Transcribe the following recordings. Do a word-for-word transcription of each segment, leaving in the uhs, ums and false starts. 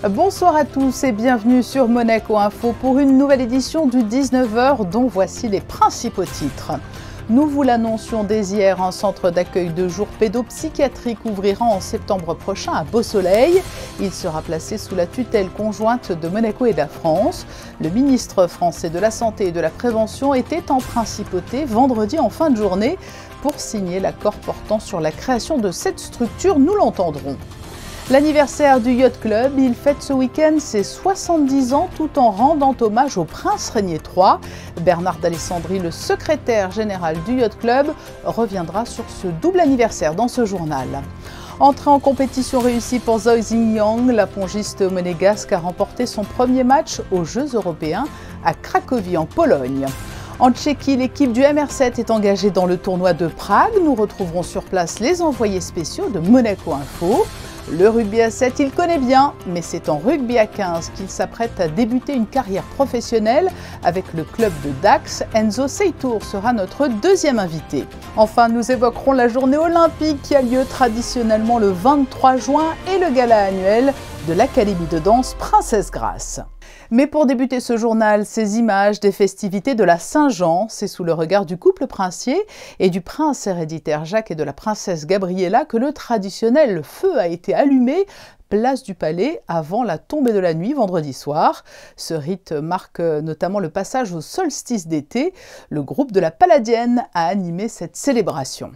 Bonsoir à tous et bienvenue sur Monaco Info pour une nouvelle édition du dix-neuf heures dont voici les principaux titres. Nous vous l'annoncions dès hier, un centre d'accueil de jour pédopsychiatrique ouvrira en septembre prochain à Beausoleil. Il sera placé sous la tutelle conjointe de Monaco et de la France. Le ministre français de la Santé et de la Prévention était en principauté vendredi en fin de journée pour signer l'accord portant sur la création de cette structure, nous l'entendrons. L'anniversaire du Yacht Club, il fête ce week-end ses soixante-dix ans tout en rendant hommage au prince Régnier trois. Bernard d'Alessandri, le secrétaire général du Yacht Club, reviendra sur ce double anniversaire dans ce journal. Entrée en compétition réussie pour Zhou Xingyang, la pongiste monégasque a remporté son premier match aux Jeux européens à Cracovie en Pologne. En Tchéquie, l'équipe du M R sept est engagée dans le tournoi de Prague. Nous retrouverons sur place les envoyés spéciaux de Monaco Info. Le rugby à sept, il connaît bien, mais c'est en rugby à quinze qu'il s'apprête à débuter une carrière professionnelle avec le club de Dax. Enzo Seytour sera notre deuxième invité. Enfin, nous évoquerons la journée olympique qui a lieu traditionnellement le vingt-trois juin et le gala annuel de l'Académie de danse Princesse Grace. Mais pour débuter ce journal, ces images des festivités de la Saint-Jean, c'est sous le regard du couple princier et du prince héréditaire Jacques et de la princesse Gabriella que le traditionnel feu a été allumé place du Palais avant la tombée de la nuit vendredi soir. Ce rite marque notamment le passage au solstice d'été. Le groupe de la Palladienne a animé cette célébration.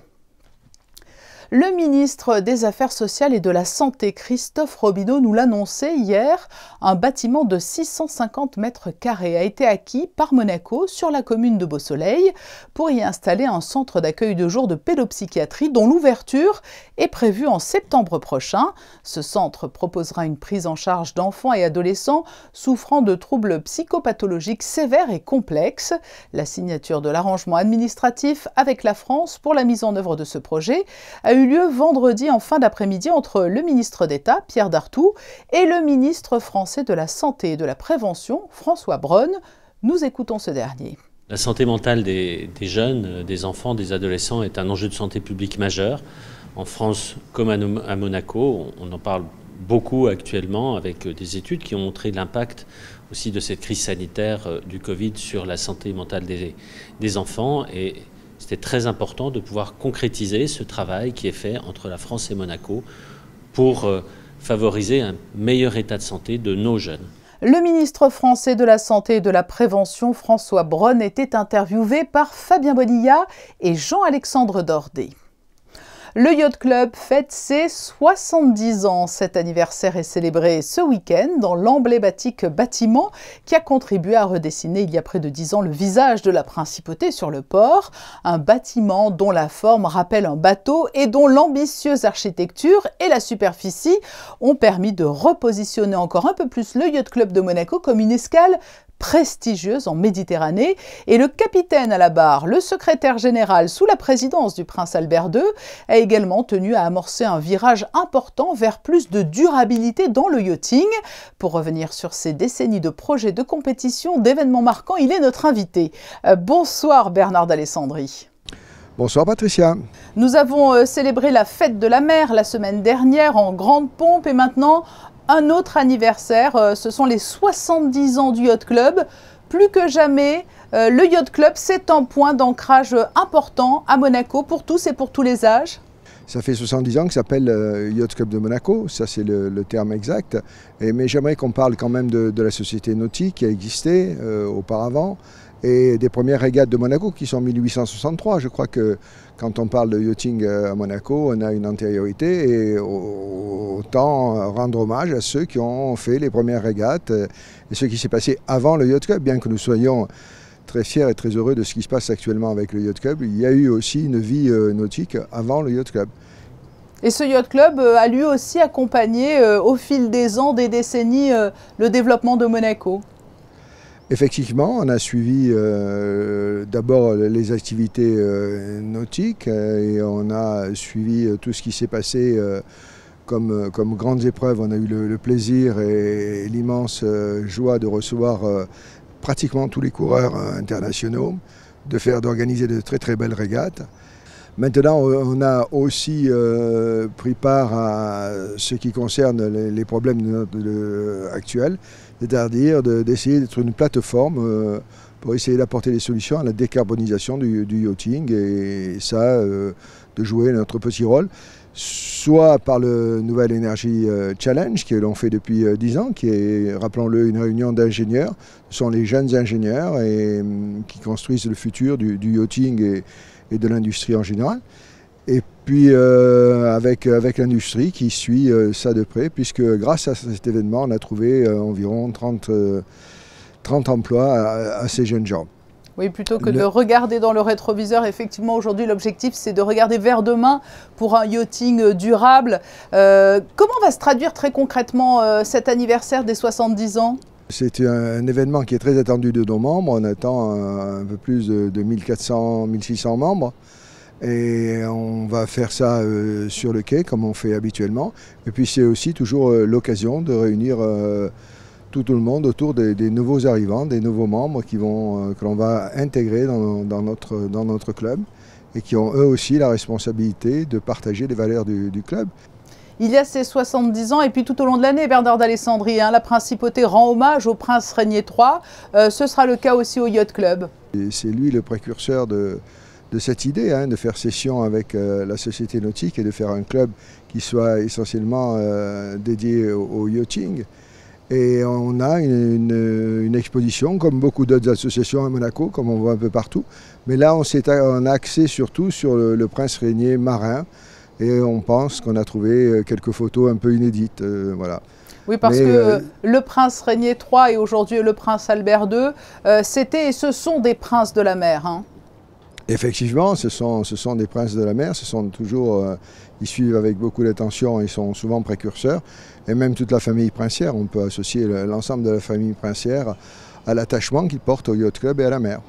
Le ministre des Affaires sociales et de la Santé, Christophe Robineau, nous l'annonçait hier. Un bâtiment de six cent cinquante mètres carrés a été acquis par Monaco sur la commune de Beausoleil pour y installer un centre d'accueil de jour de pédopsychiatrie dont l'ouverture est prévue en septembre prochain. Ce centre proposera une prise en charge d'enfants et adolescents souffrant de troubles psychopathologiques sévères et complexes. La signature de l'arrangement administratif avec la France pour la mise en œuvre de ce projet a eu lieu vendredi en fin d'après-midi entre le ministre d'État, Pierre Dartout, et le ministre français de la Santé et de la Prévention, François Braun. Nous écoutons ce dernier. La santé mentale des, des jeunes, des enfants, des adolescents est un enjeu de santé publique majeur. En France comme à, à Monaco, on en parle beaucoup actuellement avec des études qui ont montré l'impact aussi de cette crise sanitaire du Covid sur la santé mentale des, des enfants. Et c'était très important de pouvoir concrétiser ce travail qui est fait entre la France et Monaco pour favoriser un meilleur état de santé de nos jeunes. Le ministre français de la Santé et de la Prévention, François Braun, était interviewé par Fabien Bonilla et Jean-Alexandre Dordet. Le Yacht Club fête ses soixante-dix ans. Cet anniversaire est célébré ce week-end dans l'emblématique bâtiment qui a contribué à redessiner il y a près de dix ans le visage de la principauté sur le port. Un bâtiment dont la forme rappelle un bateau et dont l'ambitieuse architecture et la superficie ont permis de repositionner encore un peu plus le Yacht Club de Monaco comme une escale prestigieuse en Méditerranée, et le capitaine à la barre, le secrétaire général sous la présidence du prince Albert deux, a également tenu à amorcer un virage important vers plus de durabilité dans le yachting. Pour revenir sur ces décennies de projets de compétition, d'événements marquants, il est notre invité. Euh, bonsoir Bernard d'Alessandri. Bonsoir Patricia. Nous avons euh, célébré la fête de la mer la semaine dernière en grande pompe et maintenant un autre anniversaire, ce sont les soixante-dix ans du Yacht Club. Plus que jamais, le Yacht Club, c'est un point d'ancrage important à Monaco pour tous et pour tous les âges. Ça fait soixante-dix ans que ça s'appelle euh, Yacht Club de Monaco, ça c'est le, le terme exact. Et, mais j'aimerais qu'on parle quand même de, de la société nautique qui a existé euh, auparavant et des premières régates de Monaco qui sont en mille huit cent soixante-trois. Je crois que quand on parle de yachting à Monaco, on a une antériorité et autant rendre hommage à ceux qui ont fait les premières régates et ce qui s'est passé avant le Yacht Club, bien que nous soyons très fiers et très heureux de ce qui se passe actuellement avec le Yacht Club. Il y a eu aussi une vie nautique avant le Yacht Club. Et ce Yacht Club a lui aussi accompagné au fil des ans, des décennies, le développement de Monaco. Effectivement, on a suivi euh, d'abord les activités euh, nautiques euh, et on a suivi euh, tout ce qui s'est passé euh, comme, comme grandes épreuves. On a eu le, le plaisir et, et l'immense euh, joie de recevoir euh, pratiquement tous les coureurs euh, internationaux, de faire, d'organiser de très très belles régates. Maintenant, on a aussi euh, pris part à ce qui concerne les, les problèmes de notre, de, actuels, c'est-à-dire d'essayer d'être une plateforme euh, pour essayer d'apporter des solutions à la décarbonisation du, du yachting et, et ça, euh, de jouer notre petit rôle, soit par le Nouvelle Energy Challenge que l'on fait depuis dix ans, qui est, rappelons-le, une réunion d'ingénieurs. Ce sont les jeunes ingénieurs et, qui construisent le futur du, du yachting et, et de l'industrie en général. Et puis euh, avec, avec l'industrie qui suit euh, ça de près, puisque grâce à cet événement, on a trouvé euh, environ trente, euh, trente emplois à, à ces jeunes gens. Oui, plutôt que le... de regarder dans le rétroviseur, effectivement, aujourd'hui, l'objectif, c'est de regarder vers demain pour un yachting durable. Euh, comment va se traduire très concrètement euh, cet anniversaire des soixante-dix ans ? C'est un, un événement qui est très attendu de nos membres. On attend un, un peu plus de, de mille quatre cents, mille six cents membres. Et on va faire ça euh, sur le quai, comme on fait habituellement. Et puis c'est aussi toujours euh, l'occasion de réunir euh, tout, tout le monde autour des, des nouveaux arrivants, des nouveaux membres qui vont, euh, que l'on va intégrer dans, dans, notre, dans notre club et qui ont eux aussi la responsabilité de partager les valeurs du, du club. Il y a ces soixante-dix ans et puis tout au long de l'année, Bernard d'Alessandri, hein, la principauté rend hommage au prince Régnier trois. Euh, ce sera le cas aussi au Yacht Club. C'est lui le précurseur de, de cette idée, hein, de faire session avec euh, la société nautique et de faire un club qui soit essentiellement euh, dédié au, au yachting. Et on a une, une, une exposition, comme beaucoup d'autres associations à Monaco, comme on voit un peu partout. Mais là, on, on a axé surtout sur le, le prince Régnier marin. Et on pense qu'on a trouvé quelques photos un peu inédites. Euh, voilà. Oui, parce Mais, que euh, le prince Régnier trois et aujourd'hui le prince Albert deux, euh, c'était et ce sont des princes de la mer. Hein. Effectivement, ce sont, ce sont des princes de la mer. Ce sont toujours, euh, ils suivent avec beaucoup d'attention, ils sont souvent précurseurs. Et même toute la famille princière, on peut associer l'ensemble de la famille princière à l'attachement qu'ils portent au Yacht Club et à la mer.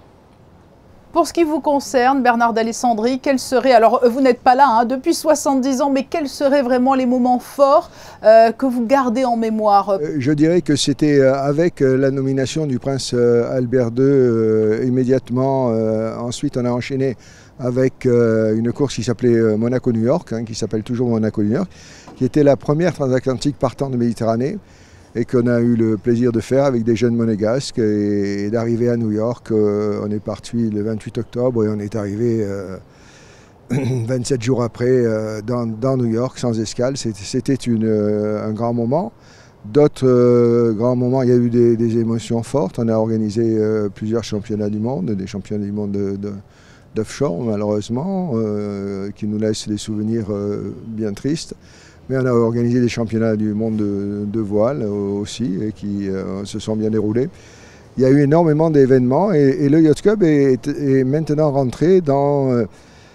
Pour ce qui vous concerne, Bernard d'Alessandri, quels seraient, alors vous n'êtes pas là hein, depuis soixante-dix ans, mais quels seraient vraiment les moments forts euh, que vous gardez en mémoire? Je dirais que c'était avec la nomination du prince Albert deux euh, immédiatement. Euh, ensuite, on a enchaîné avec euh, une course qui s'appelait Monaco-New York, hein, qui s'appelle toujours Monaco-New York, qui était la première transatlantique partant de Méditerranée, et qu'on a eu le plaisir de faire avec des jeunes monégasques et, et d'arriver à New York. Euh, on est parti le vingt-huit octobre et on est arrivé euh, vingt-sept jours après euh, dans, dans New York sans escale. C'était euh, un grand moment. D'autres euh, grands moments, il y a eu des, des émotions fortes. On a organisé euh, plusieurs championnats du monde, des championnats du monde de, de, d'offshore malheureusement, euh, qui nous laissent des souvenirs euh, bien tristes. Mais on a organisé des championnats du monde de, de voile aussi et qui euh, se sont bien déroulés. Il y a eu énormément d'événements et, et le Yacht Club est, est maintenant rentré dans, euh,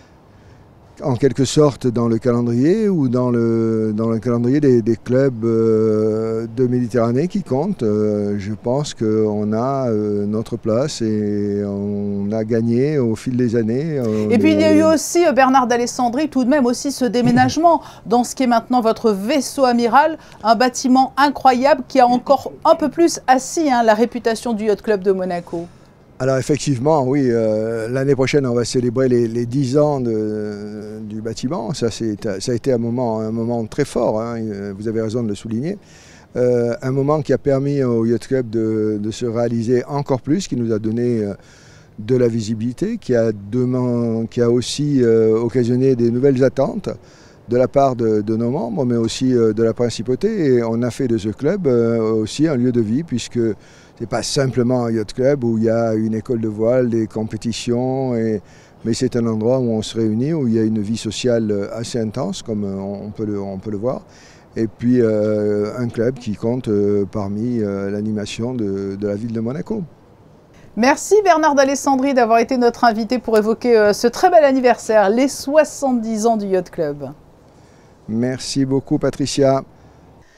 en quelque sorte dans le calendrier ou dans le, dans le calendrier des, des clubs euh, de Méditerranée qui comptent. Euh, je pense qu'on a euh, notre place et on a gagné au fil des années. Et puis il y a eu aussi, Bernard d'Alessandri, tout de même aussi ce déménagement dans ce qui est maintenant votre vaisseau amiral, un bâtiment incroyable qui a encore un peu plus assis hein, la réputation du Yacht Club de Monaco. Alors effectivement, oui, euh, l'année prochaine, on va célébrer les, les dix ans de, du bâtiment. Ça, ça a été un moment, un moment très fort, hein, vous avez raison de le souligner. Euh, un moment qui a permis au Yacht Club de, de se réaliser encore plus, qui nous a donné euh, de la visibilité, qui a, demain, qui a aussi euh, occasionné des nouvelles attentes de la part de, de nos membres, mais aussi euh, de la principauté. Et on a fait de ce club euh, aussi un lieu de vie, puisque ce n'est pas simplement un yacht club où il y a une école de voile, des compétitions, et, mais c'est un endroit où on se réunit, où il y a une vie sociale assez intense, comme on peut le, on peut le voir. Et puis euh, un club qui compte euh, parmi euh, l'animation de, de la ville de Monaco. Merci Bernard d'Alessandri d'avoir été notre invité pour évoquer euh, ce très bel anniversaire, les soixante-dix ans du Yacht Club. Merci beaucoup Patricia.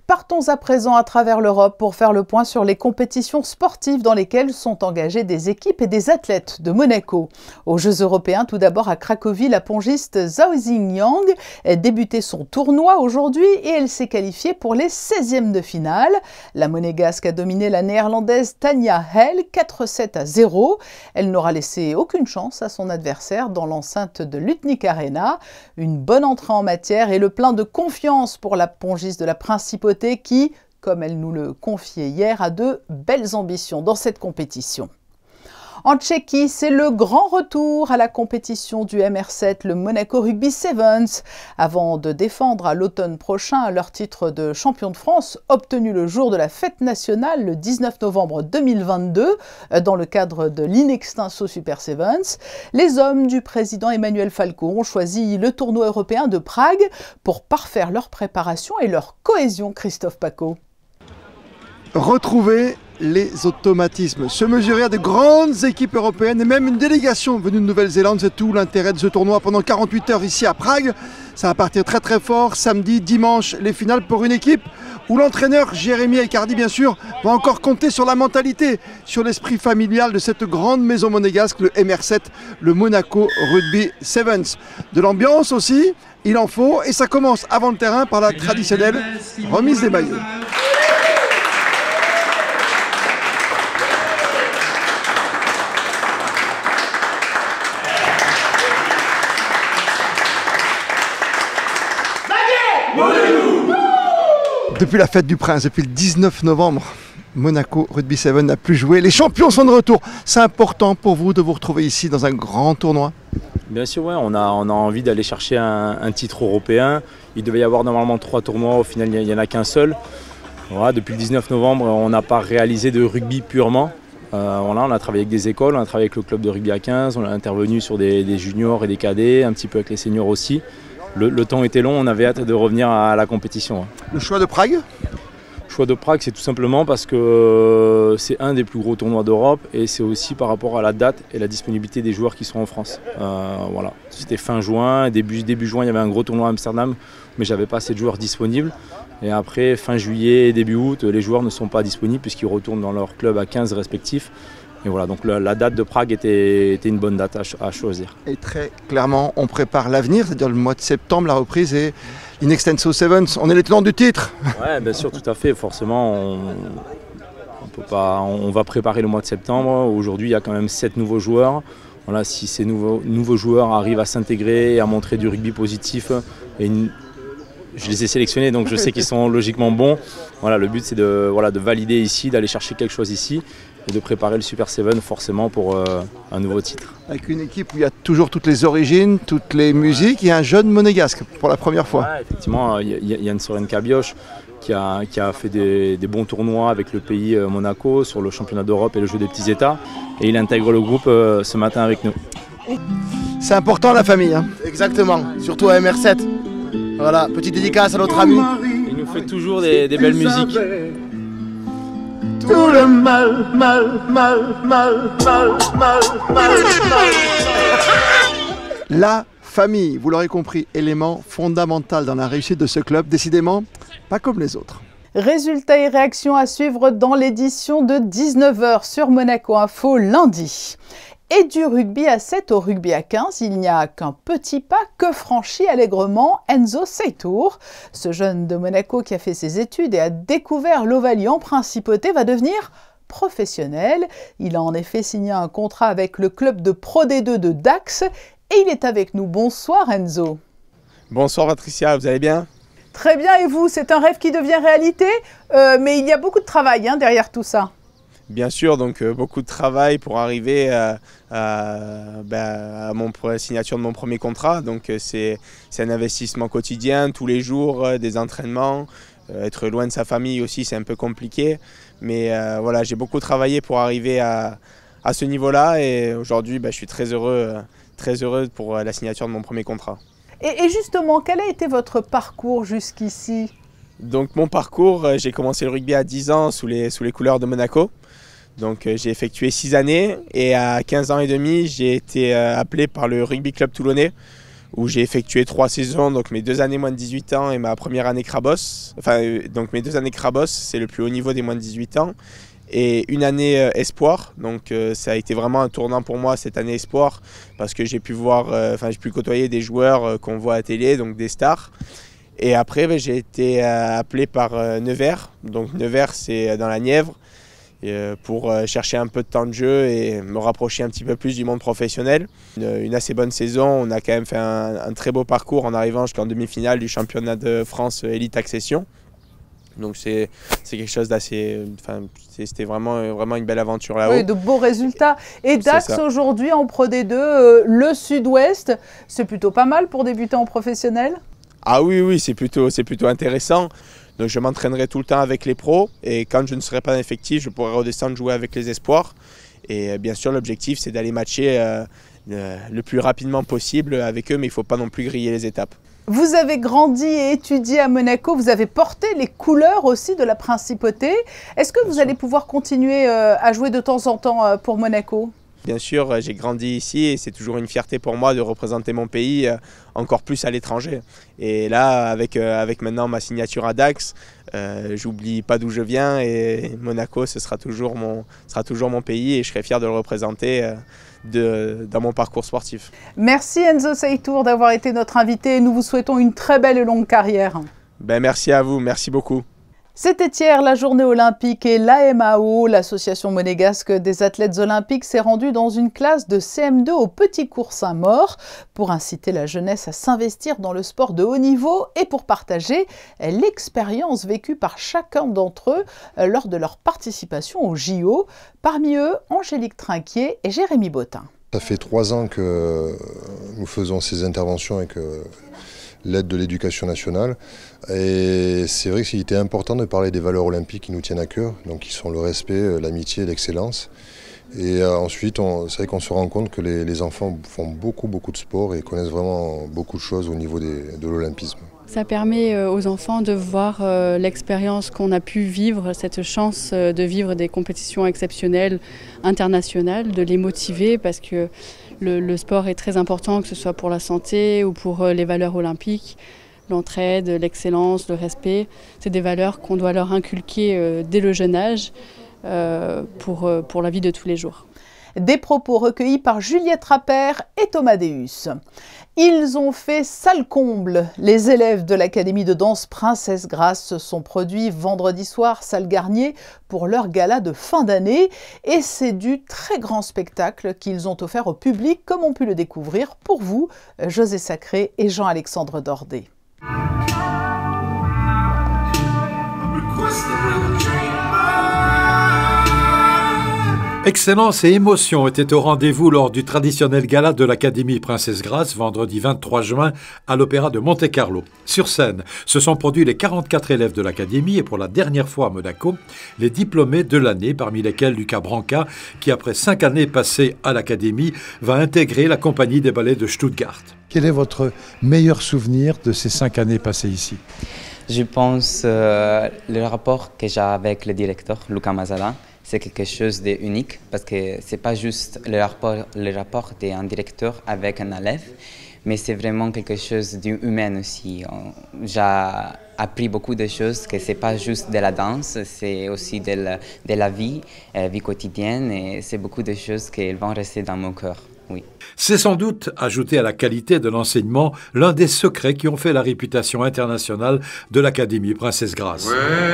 Partons à présent à travers l'Europe pour faire le point sur les compétitions sportives dans lesquelles sont engagées des équipes et des athlètes de Monaco. Aux Jeux européens, tout d'abord à Cracovie, la pongiste Zhao Xingyang a débuté son tournoi aujourd'hui et elle s'est qualifiée pour les seizièmes de finale. La monégasque a dominé la néerlandaise Tanja Hell quatre sept à zéro. Elle n'aura laissé aucune chance à son adversaire dans l'enceinte de Lutnik Arena. Une bonne entrée en matière et le plein de confiance pour la pongiste de la Principauté qui, comme elle nous le confiait hier, a de belles ambitions dans cette compétition. En Tchéquie, c'est le grand retour à la compétition du M R sept, le Monaco Rugby Sevens, avant de défendre à l'automne prochain leur titre de champion de France, obtenu le jour de la fête nationale, le dix-neuf novembre deux mille vingt-deux, dans le cadre de l'Inextinso Super Sevens. Les hommes du président Emmanuel Falco ont choisi le tournoi européen de Prague pour parfaire leur préparation et leur cohésion, Christophe Paco. Retrouver les automatismes, se mesurer à de grandes équipes européennes et même une délégation venue de Nouvelle-Zélande, c'est tout l'intérêt de ce tournoi pendant quarante-huit heures ici à Prague. Ça va partir très très fort, samedi, dimanche, les finales pour une équipe où l'entraîneur Jérémy Icardi bien sûr va encore compter sur la mentalité, sur l'esprit familial de cette grande maison monégasque, le M R sept, le Monaco Rugby Sevens. De l'ambiance aussi, il en faut et ça commence avant le terrain par la traditionnelle remise des maillots. Depuis la fête du Prince, depuis le dix-neuf novembre, Monaco Rugby Seven n'a plus joué. Les champions sont de retour. C'est important pour vous de vous retrouver ici dans un grand tournoi? Bien sûr, ouais, on a, on a envie d'aller chercher un, un titre européen. Il devait y avoir normalement trois tournois, au final il n'y en a qu'un seul. Voilà, depuis le dix-neuf novembre, on n'a pas réalisé de rugby purement. Euh, voilà, on a travaillé avec des écoles, on a travaillé avec le club de rugby à quinze, on a intervenu sur des, des juniors et des cadets, un petit peu avec les seniors aussi. Le, le temps était long, on avait hâte de revenir à la compétition. Le choix de Prague? Le choix de Prague, c'est tout simplement parce que c'est un des plus gros tournois d'Europe et c'est aussi par rapport à la date et la disponibilité des joueurs qui sont en France. Euh, voilà. C'était fin juin, début, début juin, il y avait un gros tournoi à Amsterdam, mais j'avais pas assez de joueurs disponibles. Et après, fin juillet, début août, les joueurs ne sont pas disponibles puisqu'ils retournent dans leur club à quinze respectifs. Et voilà, donc la, la date de Prague était, était une bonne date à, à choisir. Et très clairement, on prépare l'avenir, c'est-à-dire le mois de septembre, la reprise et l'Inextinso Sevens. On est les tenants du titre. Oui, bien sûr, tout à fait. Forcément, on, on, peut pas, on va préparer le mois de septembre. Aujourd'hui, il y a quand même sept nouveaux joueurs. Voilà, si ces nouveaux, nouveaux joueurs arrivent à s'intégrer et à montrer du rugby positif, et une, je les ai sélectionnés, donc je sais qu'ils sont logiquement bons. Voilà, le but, c'est de, voilà, de valider ici, d'aller chercher quelque chose ici. Et de préparer le Super Seven forcément pour euh, un nouveau titre. Avec une équipe où il y a toujours toutes les origines, toutes les musiques, il y a un jeune monégasque pour la première fois. Ouais, effectivement, il y a Yann Soren Kabioche qui a, qui a fait des, des bons tournois avec le pays euh, Monaco sur le championnat d'Europe et le jeu des petits États. Et il intègre le groupe euh, ce matin avec nous. C'est important la famille. Hein. Exactement, surtout à M R sept. Voilà, petite dédicace à notre ami. Il nous fait toujours des, des belles musiques. Tout le mal, mal, mal, mal, mal, mal, mal, mal. La famille, vous l'aurez compris, élément fondamental dans la réussite de ce club, décidément pas comme les autres. Résultats et réactions à suivre dans l'édition de dix-neuf heures sur Monaco Info lundi. Et du rugby à sept au rugby à quinze, il n'y a qu'un petit pas que franchit allègrement Enzo Seytour. Ce jeune de Monaco qui a fait ses études et a découvert l'Ovalie en Principauté va devenir professionnel. Il a en effet signé un contrat avec le club de Pro D deux de Dax et il est avec nous. Bonsoir Enzo. Bonsoir Patricia, vous allez bien? Très bien, et vous? C'est un rêve qui devient réalité, euh, mais il y a beaucoup de travail hein, derrière tout ça. Bien sûr, donc euh, beaucoup de travail pour arriver à, à, ben, à, mon, à la signature de mon premier contrat. Donc euh, c'est un investissement quotidien, tous les jours, euh, des entraînements. Euh, être loin de sa famille aussi, c'est un peu compliqué. Mais euh, voilà, j'ai beaucoup travaillé pour arriver à, à ce niveau-là. Et aujourd'hui, ben, je suis très heureux, très heureux pour la signature de mon premier contrat. Et, et justement, quel a été votre parcours jusqu'ici? Donc mon parcours, j'ai commencé le rugby à dix ans sous les, sous les couleurs de Monaco. Donc j'ai effectué six années et à quinze ans et demi, j'ai été appelé par le Rugby Club Toulonnais où j'ai effectué trois saisons, donc mes deux années moins de dix-huit ans et ma première année Crabos. Enfin, donc mes deux années Crabos, c'est le plus haut niveau des moins de dix-huit ans. Et une année euh, espoir, donc euh, ça a été vraiment un tournant pour moi cette année espoir, parce que j'ai pu voir, euh, enfin j'ai pu côtoyer des joueurs euh, qu'on voit à télé, donc des stars. Et après, ben, j'ai été euh, appelé par euh, Nevers, donc Nevers c'est dans la Nièvre, et, euh, pour euh, chercher un peu de temps de jeu et me rapprocher un petit peu plus du monde professionnel. Une, une assez bonne saison, on a quand même fait un, un très beau parcours en arrivant jusqu'en demi-finale du championnat de France Elite Accession. Donc c'est quelque chose d'assez, enfin, c'était vraiment, vraiment une belle aventure là-haut. Oui, de beaux résultats. Et Dax aujourd'hui en Pro D deux, euh, le Sud-Ouest, c'est plutôt pas mal pour débuter en professionnel? Ah oui, oui, c'est plutôt, c'est plutôt intéressant. Donc je m'entraînerai tout le temps avec les pros et quand je ne serai pas en effectif, je pourrai redescendre jouer avec les espoirs. Et bien sûr, l'objectif, c'est d'aller matcher euh, le, le plus rapidement possible avec eux, mais il ne faut pas non plus griller les étapes. Vous avez grandi et étudié à Monaco, vous avez porté les couleurs aussi de la principauté. Est-ce que vous allez pouvoir continuer à jouer de temps en temps pour Monaco ? Bien sûr, j'ai grandi ici et c'est toujours une fierté pour moi de représenter mon pays encore plus à l'étranger. Et là, avec, avec maintenant ma signature à Dax, euh, j'oublie pas d'où je viens et Monaco, ce sera toujours, mon, sera toujours mon pays et je serai fier de le représenter de, dans mon parcours sportif. Merci Enzo Seytour d'avoir été notre invité. Nous vous souhaitons une très belle et longue carrière. Ben, merci à vous, merci beaucoup. C'était hier la journée olympique et l'A M A O, l'association monégasque des athlètes olympiques, s'est rendue dans une classe de C M deux au Petit Cours Saint-Maur pour inciter la jeunesse à s'investir dans le sport de haut niveau et pour partager l'expérience vécue par chacun d'entre eux lors de leur participation au J O. Parmi eux, Angélique Trinquier et Jérémy Bottin. Ça fait trois ans que nous faisons ces interventions avec l'aide de l'éducation nationale. Et c'est vrai qu'il était important de parler des valeurs olympiques qui nous tiennent à cœur, donc qui sont le respect, l'amitié, l'excellence. Et euh, ensuite, c'est vrai qu'on se rend compte que les, les enfants font beaucoup, beaucoup de sport et connaissent vraiment beaucoup de choses au niveau des, de l'olympisme. Ça permet aux enfants de voir l'expérience qu'on a pu vivre, cette chance de vivre des compétitions exceptionnelles internationales, de les motiver parce que le, le sport est très important, que ce soit pour la santé ou pour les valeurs olympiques. L'entraide, l'excellence, le respect, c'est des valeurs qu'on doit leur inculquer dès le jeune âge pour, pour la vie de tous les jours. Des propos recueillis par Juliette Rappert et Thomas Deus. Ils ont fait salle comble. Les élèves de l'Académie de danse Princesse Grace se sont produits vendredi soir, salle Garnier, pour leur gala de fin d'année. Et c'est du très grand spectacle qu'ils ont offert au public, comme ont pu le découvrir pour vous, José Sacré et Jean-Alexandre Dordet. Excellence et émotion étaient au rendez-vous lors du traditionnel gala de l'Académie Princesse Grace, vendredi vingt-trois juin, à l'Opéra de Monte-Carlo. Sur scène, se sont produits les quarante-quatre élèves de l'Académie et pour la dernière fois à Monaco, les diplômés de l'année, parmi lesquels Lucas Branca, qui après cinq années passées à l'Académie, va intégrer la compagnie des ballets de Stuttgart. Quel est votre meilleur souvenir de ces cinq années passées ici ? Je pense euh, le rapport que j'ai avec le directeur, Lucas Mazala, c'est quelque chose d'unique parce que ce n'est pas juste le rapport, le rapport d'un directeur avec un élève, mais c'est vraiment quelque chose d'humain aussi. J'ai appris beaucoup de choses, que ce n'est pas juste de la danse, c'est aussi de la, de la vie, la vie quotidienne, et c'est beaucoup de choses qui vont rester dans mon cœur. Oui. C'est sans doute, ajouté à la qualité de l'enseignement, l'un des secrets qui ont fait la réputation internationale de l'Académie Princesse Grace.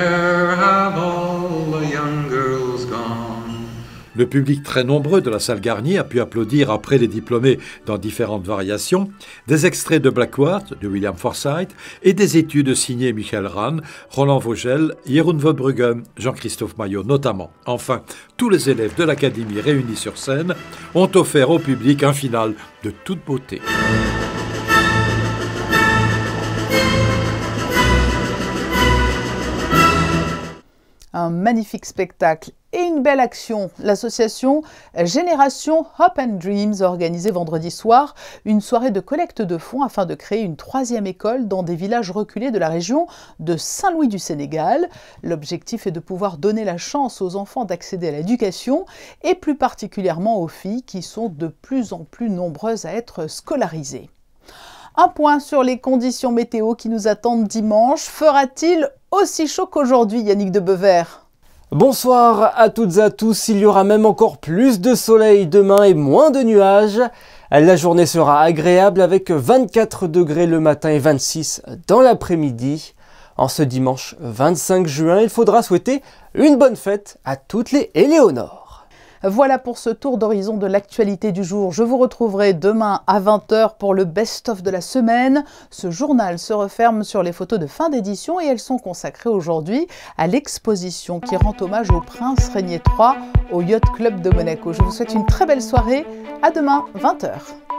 Le public très nombreux de la salle Garnier a pu applaudir après les diplômés dans différentes variations, des extraits de Blackwater, de William Forsythe, et des études signées Michael Rahn, Roland Vogel, Jeroen Verbruggen, Jean-Christophe Maillot notamment. Enfin, tous les élèves de l'Académie réunis sur scène ont offert au public un final de toute beauté. Un magnifique spectacle et une belle action. L'association Génération Hope and Dreams a organisé vendredi soir une soirée de collecte de fonds afin de créer une troisième école dans des villages reculés de la région de Saint-Louis du Sénégal. L'objectif est de pouvoir donner la chance aux enfants d'accéder à l'éducation et plus particulièrement aux filles qui sont de plus en plus nombreuses à être scolarisées. Un point sur les conditions météo qui nous attendent dimanche. Fera-t-il aussi chaud qu'aujourd'hui, Yannick de Beuvert? Bonsoir à toutes et à tous, il y aura même encore plus de soleil demain et moins de nuages. La journée sera agréable avec vingt-quatre degrés le matin et vingt-six dans l'après-midi. En ce dimanche vingt-cinq juin, il faudra souhaiter une bonne fête à toutes les Éléonores. Voilà pour ce tour d'horizon de l'actualité du jour. Je vous retrouverai demain à vingt heures pour le best-of de la semaine. Ce journal se referme sur les photos de fin d'édition et elles sont consacrées aujourd'hui à l'exposition qui rend hommage au prince Régnier trois au Yacht Club de Monaco. Je vous souhaite une très belle soirée. À demain, vingt heures.